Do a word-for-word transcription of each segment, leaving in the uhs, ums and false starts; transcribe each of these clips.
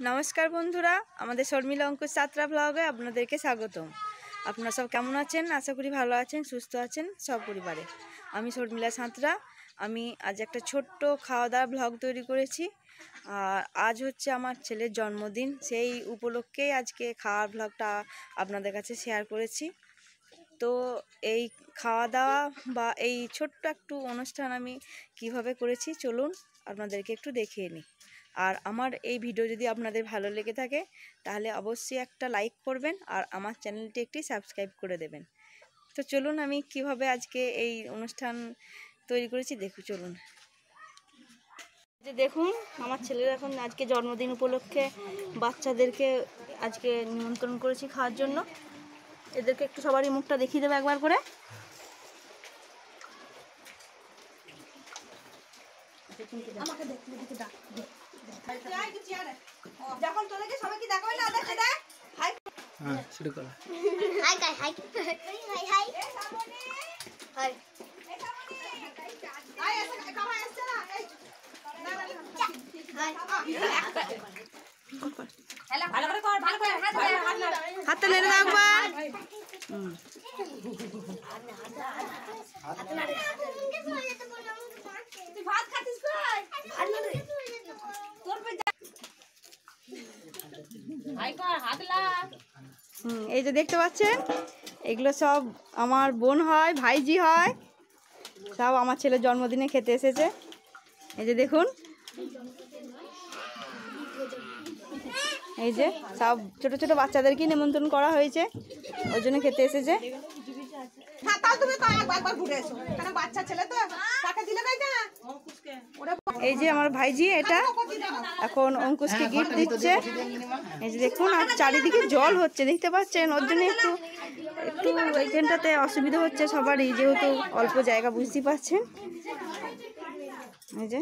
নমস্কার বন্ধুরা, আমাদের শর্মিলা অঙ্কুশ যাত্রা ব্লগে আপনাদেরকে স্বাগতম। আপনারা সব কেমন আছেন? আশা করি ভালো আছেন, সুস্থ আছেন সব পরিবারে। আমি শর্মিলা সাঁতরা। আমি আজ একটা ছোট্ট খাওয়া দাওয়া ব্লগ তৈরি করেছি। আর আজ হচ্ছে আমার ছেলের জন্মদিন, সেই উপলক্ষেই আজকে খাওয়ার ব্লগটা আপনাদের কাছে শেয়ার করেছি। তো এই খাওয়া দাওয়া বা এই ছোট্ট একটু অনুষ্ঠান আমি কিভাবে করেছি চলুন আপনাদেরকে একটু দেখিয়ে নিই। আর আমার এই ভিডিও যদি আপনাদের ভালো লেগে থাকে তাহলে অবশ্যই একটা লাইক করবেন আর আমার চ্যানেলটি একটি সাবস্ক্রাইব করে দেবেন। তো চলুন আমি কিভাবে আজকে এই অনুষ্ঠান তৈরি করেছি দেখুন চলুন। যে দেখুন আমার ছেলের এখন আজকে জন্মদিন উপলক্ষে বাচ্চাদেরকে আজকে নিমন্ত্রণ করেছি খাওয়ার জন্য। এদেরকে একটু সবারই মুখটা দেখিয়ে দেবে একবার করে। আমাকে দেখ দিকে ডাক যখন চলে গিয়ে সবাইকে দেখাবে না দেখে দেখ হাই হ্যাঁ শুরু করো hi hi hi hi hi hi আয় এসে কামা আসছে না এই না না হেলা ভালো করে কর ভালো করে হাত হাত নেড়ে দাও একবার হুম হাত নেড়ে তুই ভাত খাচ্ছিস কই ভাত নেড়ে তোর পে হাই কর হাত লা হুম এই যে দেখতে পাচ্ছেন এগুলো সব আমার বোন হয়, ভাইজি হয়, সব আমার ছেলের জন্মদিনে খেতে এসেছে। এই যে দেখুন এই যে সব ছোট ছোট বাচ্চাদেরকে নিমন্ত্রণ করা হয়েছে, ওই জন্য খেতে এসেছে। এই যে আমার ভাইজি এটা এখন অঙ্কুশকে গিফট দিচ্ছে। এই যে দেখুন আর চারিদিকে জল হচ্ছে দেখতে পাচ্ছেন, ওর জন্য একটু একটু এইখানটাতে অসুবিধা হচ্ছে সবারই, যেহেতু অল্প জায়গা বুঝতেই পারছেন। এই যে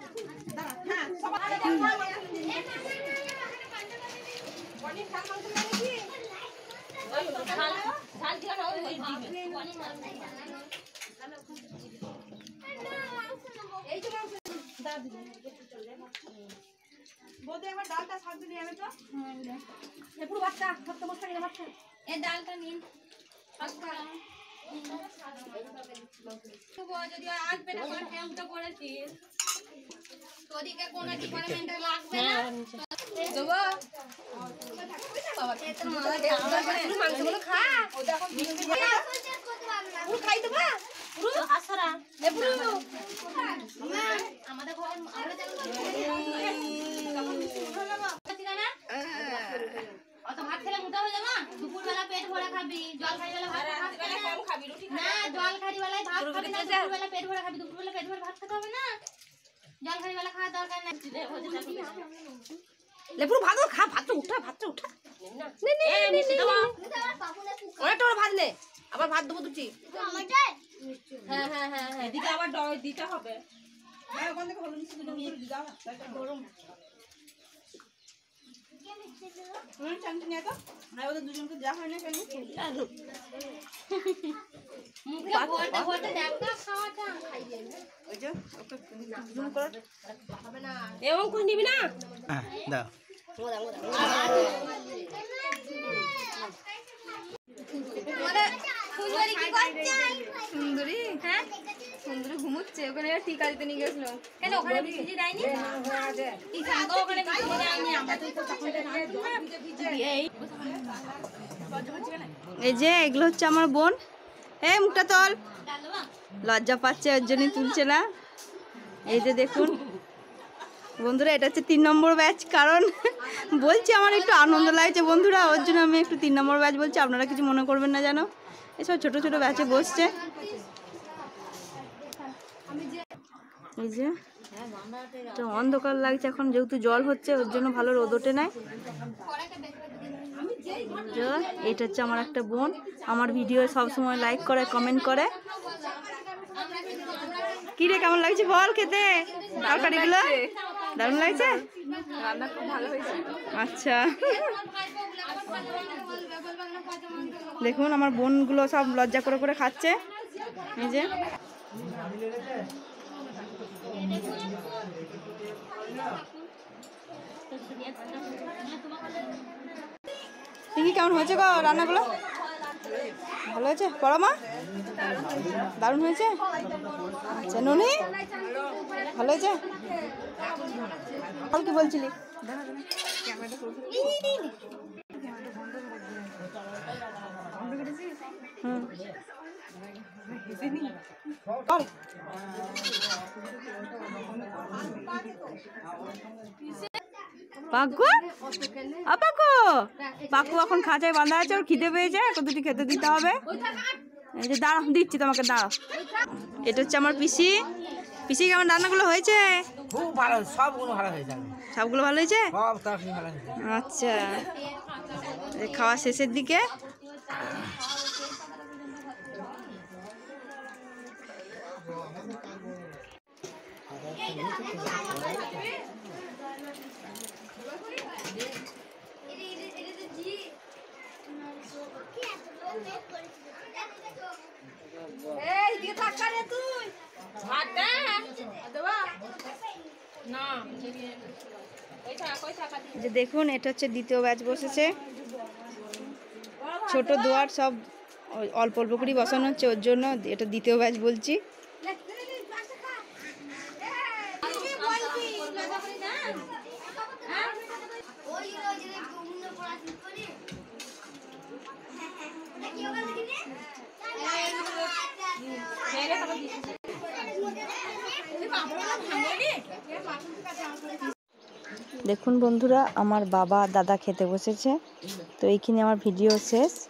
ডালটা ছাড়তে নিয়ে যাবে তো পুরো বাচ্চা ছোট্ট বাচ্চা নিয়ে বাচ্চা এই ডালটা নিন যদি আজ পেটা করে ক্যাম্পটা করেছিস তোদিকে কোনো ডিপার্টমেন্টে লাগবে না দেবো বাবা তোর মাথা পুরো মাংসগুলো খা ও দেখো পুরো খাই দেবা পুরো হাসরা এ পুরো আমাদের ঘরে আমরা যেন অত ভাত খেলে মোটা হয়ে যাবে। দুপুর বেলা পেট ভরা খাবি, জল খাই বেলা ভাত খাবি না, কম খাবি রুটি না, জল খাই বেলায় ভাত খাবি না, দুপুর বেলা পেট ভরা খাবি, দুপুর বেলা পেট ভরা ভাত খেতে হবে না, জল খাই বেলা খাওয়ার দরকার নাই। লে পুরো ভাত খা, ভাতটা উঠা, ভাতটা উঠা না নে নে নে নে অনেকটা ভাত নে, আবার ভাত দেবো দুটি হ্যাঁ হ্যাঁ হ্যাঁ হ্যাঁ এদিকে আবার দিতে হবে। হ্যাঁ ওখান থেকে ভালো মিষ্টি দিয়ে দাও না গরম হুম চামচ নিয়ে তো না ওদের দুজনকে যা হয় না কেন আলু মুখে বলতে বলতে দেখা খাওয়াটা খাইয়ে না ওই যে ওকে জুম কর হবে না এমন কোন নিবি না হ্যাঁ দাও মোদা মোদা মোদা সুন্দরী কি করছে? সুন্দরী হ্যাঁ সুন্দরী ঘুমোচ্ছে, ওখানে টিকা দিতে নিয়ে গেছিল কেন? ওখানে ভিজে দেয়নি কি জানো? ওখানে ভিজে দেয়নি আমরা তো তখন এই যে এগুলো হচ্ছে আমার বোন। এই মুখটা তোল, লজ্জা পাচ্ছে ওর জন্যই তুলছে না। এই যে দেখুন বন্ধুরা এটা হচ্ছে তিন নম্বর ব্যাচ, কারণ বলছি আমার একটু আনন্দ লাগছে বন্ধুরা, ওর জন্য আমি একটু তিন নম্বর ব্যাচ বলছি, আপনারা কিছু মনে করবেন না জানো। এসব ছোট ছোট ব্যাচে বসছে। এই যে তো অন্ধকার লাগছে এখন, যেহেতু জল হচ্ছে ওর জন্য ভালো রোদ ওঠে নাই। এটা হচ্ছে আমার একটা বোন, আমার ভিডিও সবসময় লাইক করে কমেন্ট করে। কি রে কেমন লাগছে বল খেতে? তরকারিগুলো দারুণ লাগছে, রান্না খুব ভালো হয়েছে। আচ্ছা দেখুন আমার বোনগুলো সব লজ্জা করে করে খাচ্ছে। এই যে ননি কেমন হয়েছে গো রান্নাগুলো? ভালো হয়েছে বড় মা? দারুণ হয়েছে। আচ্ছা ননি ভালো হয়েছে? কি বলছিলি? হুম পাকু পাকু পাকু এখন খাঁচায় বাঁধা আছে, ওর খিদে পেয়েছে, এখন দুটি খেতে দিতে হবে। এই যে দাঁড়া দিচ্ছি তোমাকে, দাঁড়াও। এটা হচ্ছে আমার পিসি। পিসি কেমন রান্নাগুলো হয়েছে? খুব ভালো, সবগুলো ভালো হয়েছে। সবগুলো ভালো হয়েছে? সব তরকারি ভালো হয়েছে। আচ্ছা খাওয়া শেষের দিকে। যে দেখুন এটা হচ্ছে দ্বিতীয় ব্যাচ বসেছে। ছোট দুয়ার সব অল্প অল্প করে বসানো হচ্ছে, ওর জন্য এটা দ্বিতীয় ব্যাচ বলছি। দেখুন বন্ধুরা, আমার বাবা দাদা খেতে বসেছে। তো এইখানে আমার ভিডিও শেষ।